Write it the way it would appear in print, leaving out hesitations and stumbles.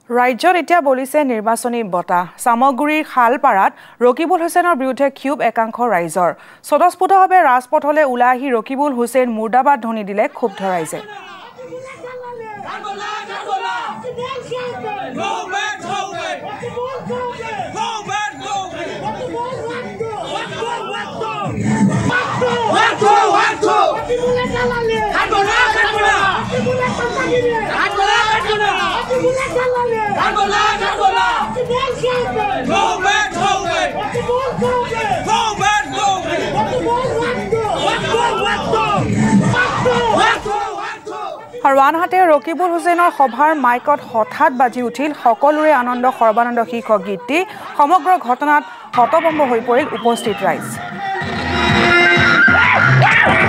ৰাজ্যত এতিয়া বলিছে নিৰ্বাচনী বঁটা সামগ্ৰীৰ খালপাৰাত ৰকিবুল হুছেইনৰ বিৰুদ্ধে ক্ষোভ একাংশ ৰাইজৰ স্বতঃস্ফূৰ্তভাৱে ৰাজপথলৈ ওলাই আহি ৰকিবুল হুছেইন মুৰ্দাবাদ ধ্বনি দিলে ক্ষুব্ধ ৰাইজে আৰু আনহাতে ৰকিবুল হুছেইনৰ সভাৰ মাইকত হঠাৎ বাজি উঠিল সকলোৰে আনন্দ সৰ্বানন্দ শীৰ্ষক গীতটি সমগ্ৰ ঘটনাত হতভম্ব হৈ পৰিল উপস্থিত ৰাইজ